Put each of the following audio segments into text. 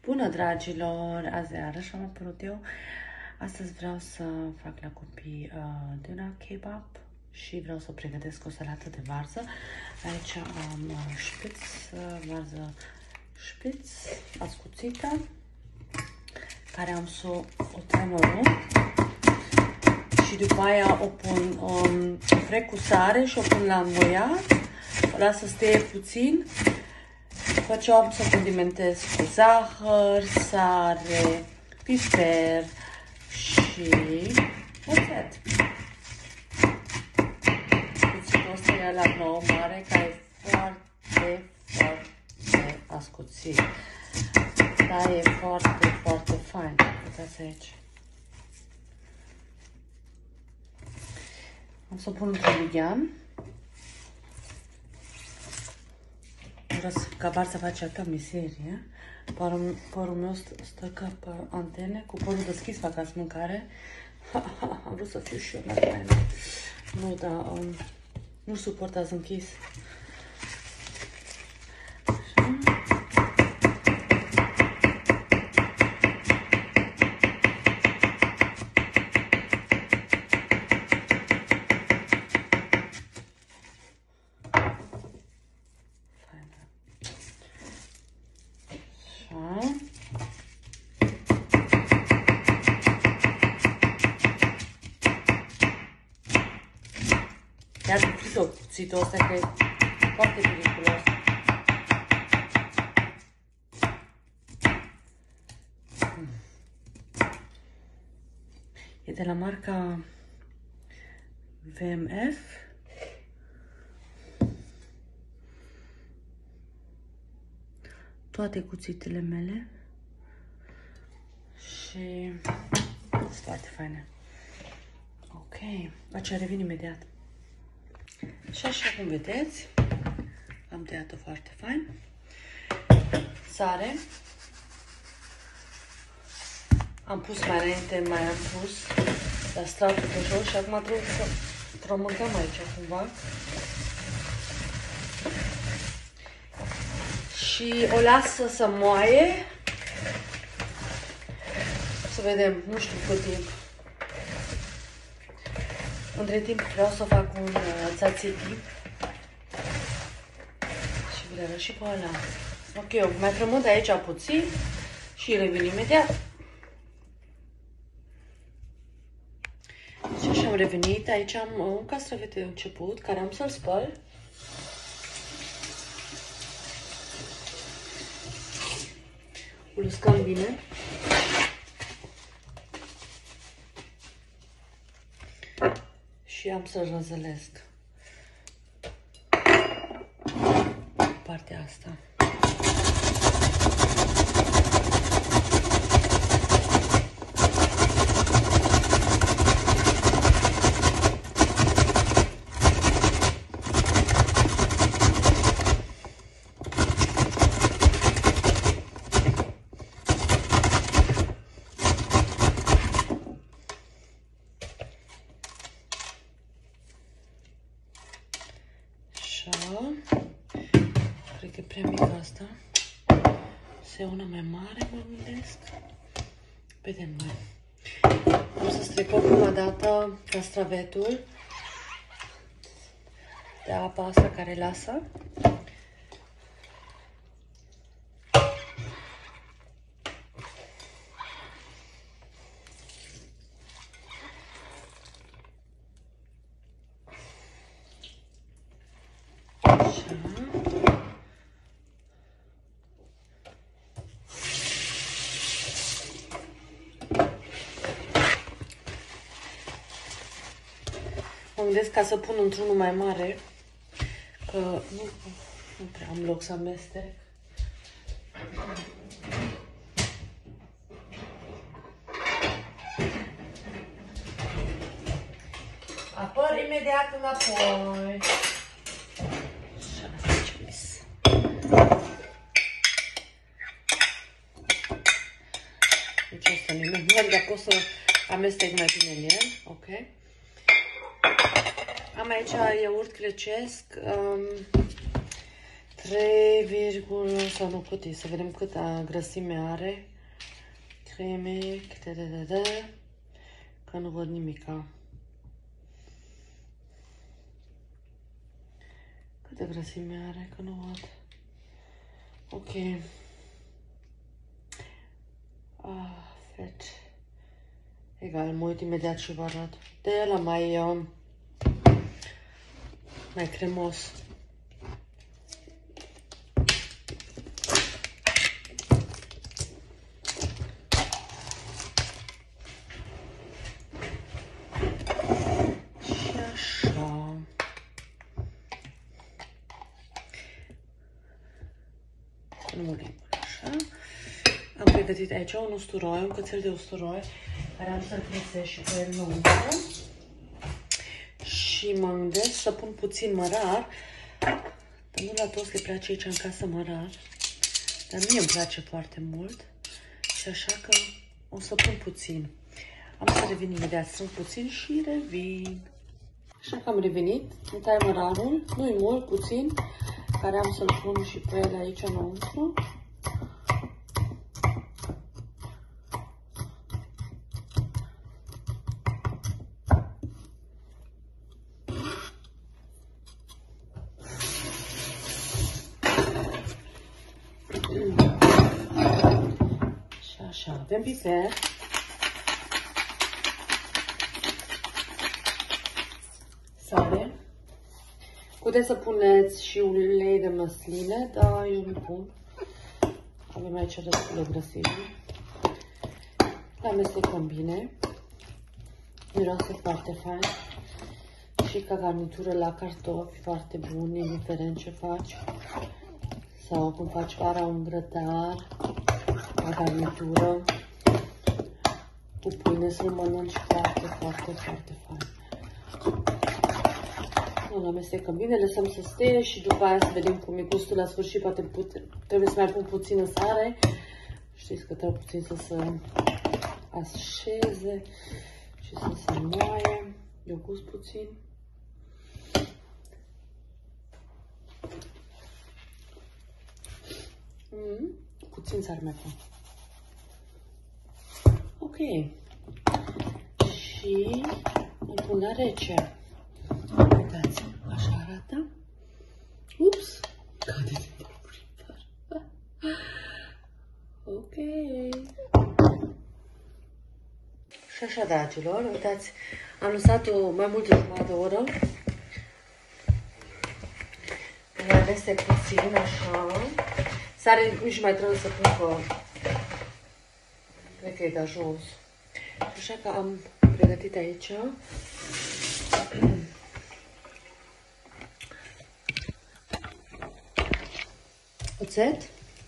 Bună, dragilor! Azi iarăși am apărut eu. Astăzi vreau să fac la copii döner kebab și vreau să pregătesc o salată de varză. Aici am șpiț, varză șpiț, ascuțită, care am să o tremură și după aia o pun frec cu sare și o pun la înmuiat. O las să stea puțin. După ce am să condimentez cu zahăr, sare, piper și oțet. Cuțitul ăsta e la nou mare, care e foarte, foarte ascuțit. Dar e foarte, foarte fain. Uitați aici. Am să pun într-un lighean. Ca varza face atâta miserie. Părul meu stă ca pe antene, cu părul deschis fac azi mâncare. Am vrut să fiu și eu la faină. Nu, dar nu suport azi închis. Iar cu cuțitul ăsta, că e foarte periculos. E de la marca VMF. Toate cuțitele mele. Și sunt foarte faine. Ok, aceea revin imediat. Și așa cum vedeți, am tăiat-o foarte fain. Sare. Am pus mai înainte, mai am pus la stratul de jos și acum trebuie să trământăm aici cumva. Și o las să moaie. Să vedem, nu știu cât timp. Între timp vreau să fac un tzatziki și vi le arăt și pe ăla. Ok, eu mai frământ aici puțin și revin imediat. Și așa am revenit. Aici am un castravete început, care am să-l spăl. Îl uscăm bine. Și am să răzălesc partea asta. Cred că e prea mică asta. Se una mai mare, mă gândesc. Vedem noi. Am să stricăm prima dată castravetul de apa asta care lasă. Mă gândesc ca să pun într-unul mai mare, că nu prea am loc să amestec. Apăr imediat înapoi. Așa facem. Deci asta nu e mai dar pot să amestec mai bine în el. Ok. Am aici iaurt grecesc, 3, sau nu cât e, să vedem câtă grăsime are. Cremic, că nu văd nimica. Câtă grăsime are, că nu văd. Ok. Fet. Egal, mă uit imediat și vă arăt. De ăla mai cremos. Și așa. Nu mă limb așa. Am pregătit aici un usturoi, un cățel de usturoi, care am să-l presez și pe el înăuntru. Și mă gândesc să pun puțin mărar, dar nu la toți le place aici în casă mărar, dar mie îmi place foarte mult și așa că o să pun puțin. Am să revin imediat, strâng puțin și revin. Așa că am revenit, îmi tai mărarul, nu-i mult, puțin, care am să-l pun și pe el aici înăuntru. Și așa, avem piper. Sare. Puteți să puneți și ulei de măsline, dar eu nu pun. Avem aici destule grăsimi. Le amestecăm bine. Miroase foarte fain. Și ca garnitură la cartofi foarte bun, indiferent ce faci. Sau când faci vara un grătar, la garnitură. Cu pâine să-l mănânci foarte fain. Îl amestecăm bine, lăsăm să stea și după aia să vedem cum e gustul la sfârșit. Poate trebuie să mai pun puțină sare. Știți că trebuie puțin să se așeze și să se moaie. Eu gust puțin. Puțin sare mai pun. Ok. Și îl pun la rece. Uitați, așa arată. Ups! Cade din frigider. Ok. Și așa, dragilor, uitați, am lăsat-o mai mult de jumătate de oră. Îl amestec puțin, așa. Sare nici mai trebuie să pun, că cred că e de jos. Așa că am pregătit aici oțet,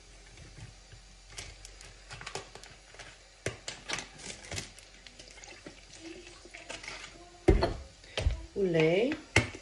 ulei,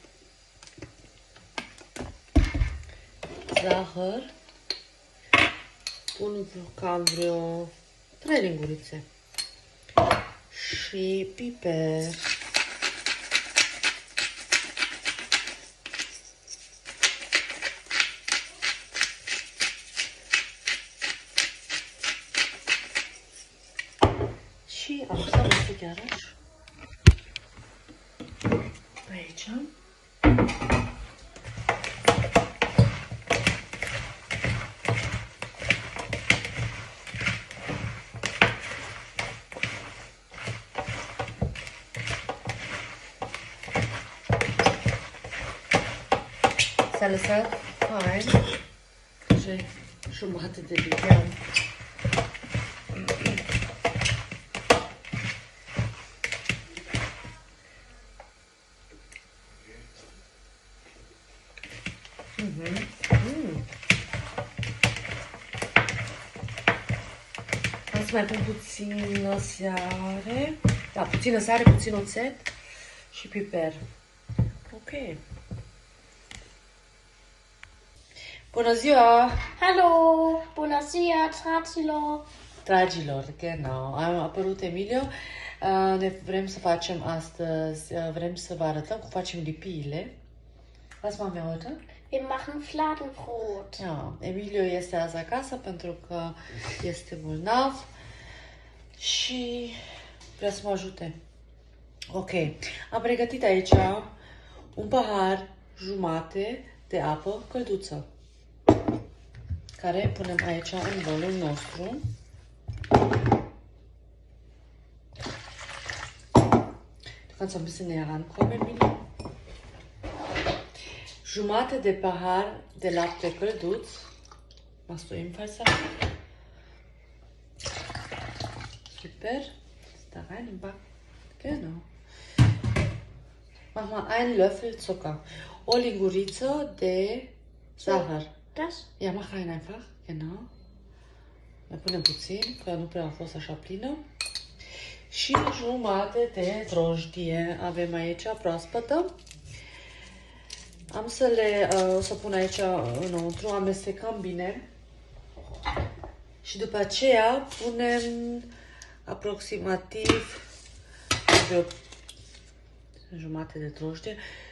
zahăr, pun cam vreo 3 lingurițe și piper. Și am să amestec iarăși aici. S-a lăsat fain, și jumătate de lichian. Am să mai pun puțină sare, da, puțină sare, puțin oțet și piper. Ok. Bună ziua! Hallo, bună ziua, Dragilor, genau, am apărut Emilio. Ne vrem să facem astăzi, vrem să vă arătăm cum facem lipiile. Lass mal mehr heute. Wir machen Fladenbrot. Ja, Emilio este azi acasă pentru că este bolnav și vrea să mă ajute. Ok, am pregătit aici un pahar jumate de apă călduță, care punem aici în bolul nostru. Du kannst ein bisschen näher rankommen, Emilio. Jumate de pahar de lapte călduț. Machst du ebenfalls da? Super. Da rein im Back. Genau. Mach mal einen Löffel Zucker. O linguriță de zahăr. Das? Ja, mach rein einfach. Genau. Mai punem puțin, că nu prea a fost așa plină. Și jumate de drojdie avem aici proaspătă. Am să le o să pun aici înăuntru, amestecăm bine. Și după aceea punem aproximativ de o jumate de drojdie.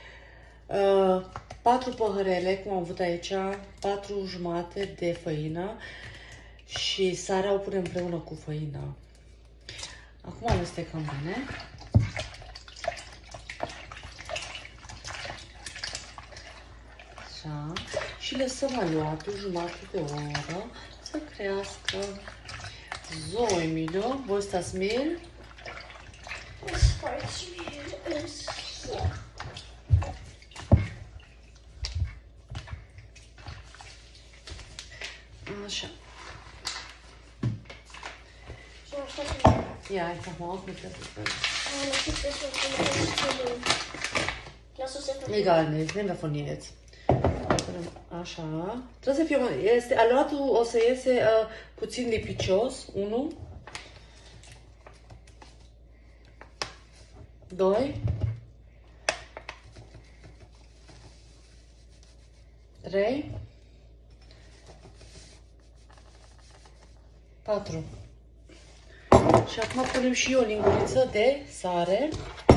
4 păhărele, cum am avut aici, 4 jumate de făină și sarea o punem împreună cu făina. Acum amestecăm bine. Așa. Și lăsăm aluatul jumătate de oră să crească. So, Emilio, wo ist das Mehl? Das Holzmehl ist hier. Așa. So, ich hatte... Ja, ich mach mal auf mit der Suppe. Das gibt es schon so. Lass uns einfach... Egal, ne, nehmen wir von hier jetzt. Așa. Trebuie să fie, este, aluatul o să iese puțin lipicios. 1 2 3 4. Și acum punem și o linguriță de sare.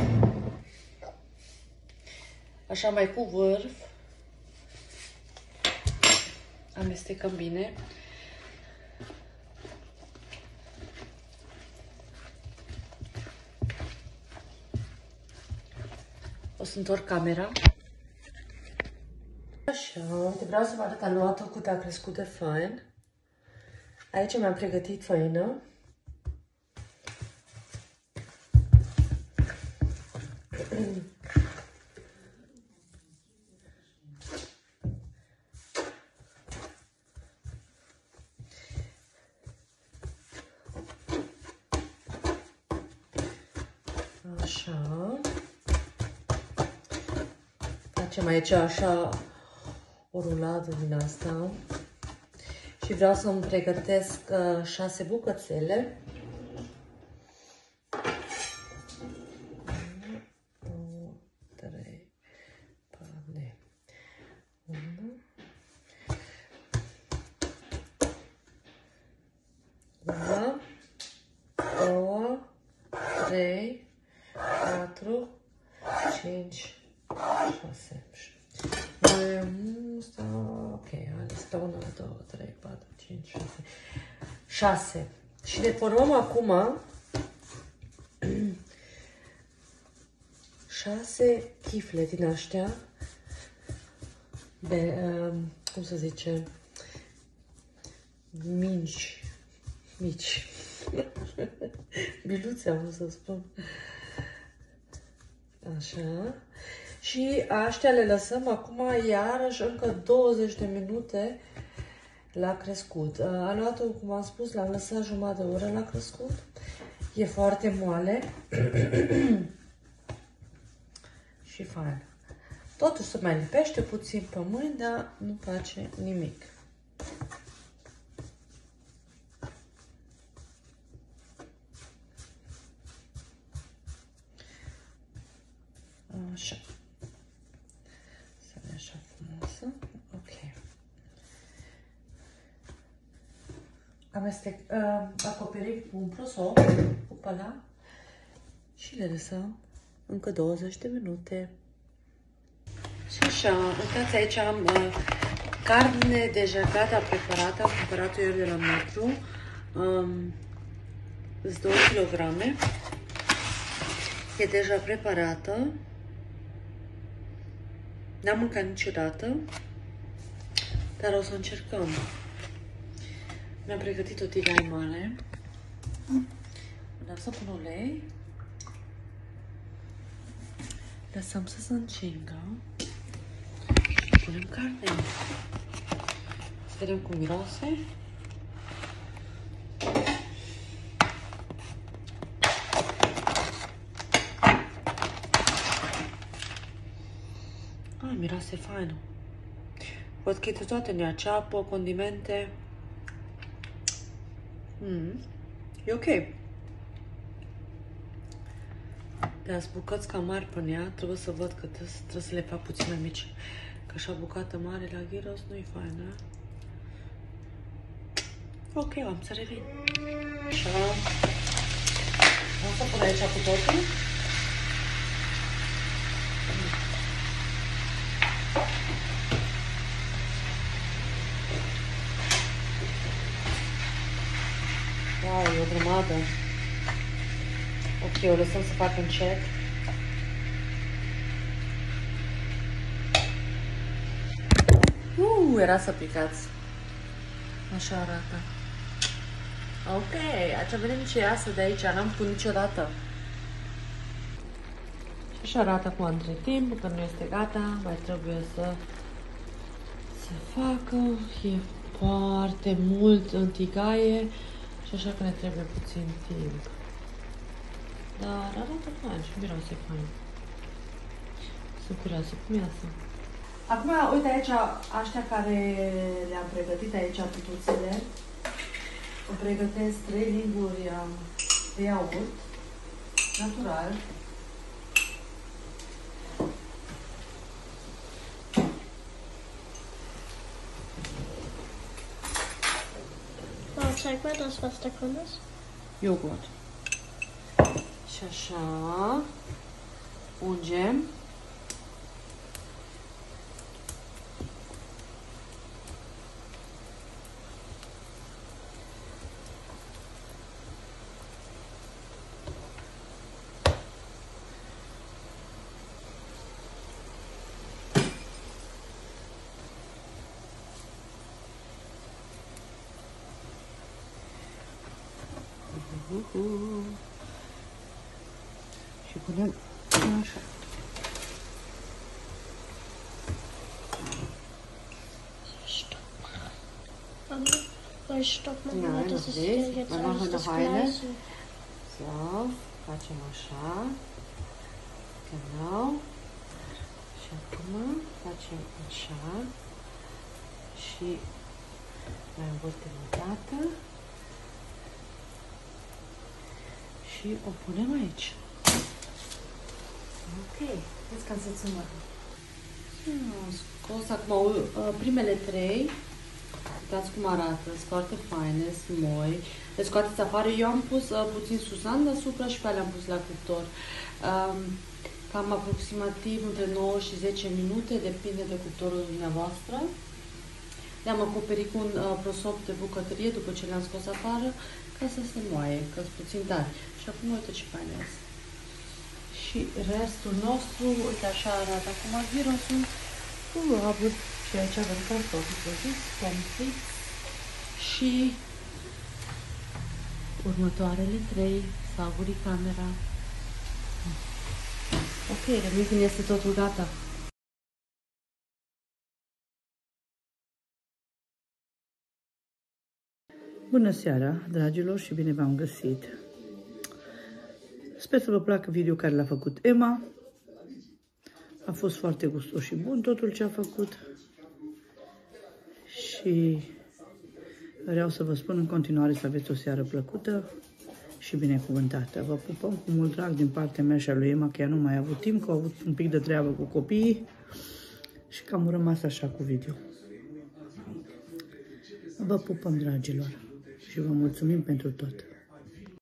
Așa mai cu vârf. Amestecăm bine. O să întorc camera. Așa, vreau să vă arăt aluatul cât a crescut de fain. Aici mi-am pregătit făină. Așa. Facem aici așa o ruladă din asta. Și vreau să-mi pregătesc 6 bucățele. 1, 2, 3, 4, 1. Una, 2, 3, 4, 5, 6. Ok, asta 1, 2, 3, 4, 5, 6. 6. Și le formăm acum 6 chifle din aștia de, cum să zice, mici. Biluțe am vrut să spun. Așa. Și aștia le lăsăm acum iarăși încă 20 de minute la crescut. Aluatul, cum am spus, l-am lăsat jumătate de oră la crescut. E foarte moale. Și fain. Totuși se mai lipește puțin pe mâini, dar nu face nimic. Așa. Să le așa frumoasă. Ok. Acoperim cu un prosop, cu pala și le lăsăm încă 20 de minute. Și așa, uitați, aici am carne deja gata preparată, am cumpărat-o ieri de la Metru. Sunt 2 kg. E deja preparată. N-am mâncat niciodată, dar o să încercăm. Mi-am pregătit o tigaie mare. Vreau să pun ulei. Lăsăm să se încingă. Și punem carne. Să vedem cum miroase. Miroase fain. Văd că e toate în ea, ceapă, condimente. E ok. Dar bucăți cam mari pe ea, trebuie să văd că trebuie să le fac puțin mai mici. Că așa bucată mare la gyros nu-i faină. Ok, am să revin. Așa. Am să pun aici cu totul. Wow, e o grămadă. Ok, o lăsăm să facă încet. Era să picați. Așa arată. Ok, aici vedem ce iasă de aici. N-am făcut niciodată. Și așa arată acum între timp, că nu este gata. Mai trebuie să se facă. E foarte mult în tigaie. Și așa că ne trebuie puțin timp. Dar arată fain și miroase fain. Sunt curioasă cum iasă. Acum, uite aici, aștia care le-am pregătit aici, tutuțele. Îmi pregătesc 3 linguri de iaurt natural. Zeig mal das, was da drin ist. Joghurt. Și așa ungem. Și punem așa. Stopp mal, das ist ja jetzt alles das Gleiche. So, facem așa. Genau. Și acum facem așa. Și mai învârtim o dată. Și o punem aici. Ok, vezi ca să-ți mără. Am scos acum primele 3. Uitați cum arată, sunt foarte faine, sunt moi. Le scoateți afară. Eu am pus puțin susan deasupra și pe alea am pus la cuptor. Cam aproximativ între 9 și 10 minute, depinde de cuptorul dumneavoastră. Le-am acoperit cu un prosop de bucătărie după ce le-am scos afară, ca să se moaie, că sunt puțin tari. Și acum uite ce fain este. Și restul nostru, uite așa arată acum gyrosul. Și aici avem cartofi prăjiți, pomfriți și următoarele 3, savuri camera. Ok, revin când este totul gata. Bună seara, dragilor, și bine v-am găsit. Sper să vă placă video care l-a făcut Emma. A fost foarte gustos și bun totul ce a făcut. Și vreau să vă spun în continuare să aveți o seară plăcută și binecuvântată. Vă pupăm cu mult drag din partea mea și a lui Emma, că ea nu mai a avut timp, că a avut un pic de treabă cu copiii și că am rămas așa cu video. Vă pupăm, dragilor, și vă mulțumim pentru tot.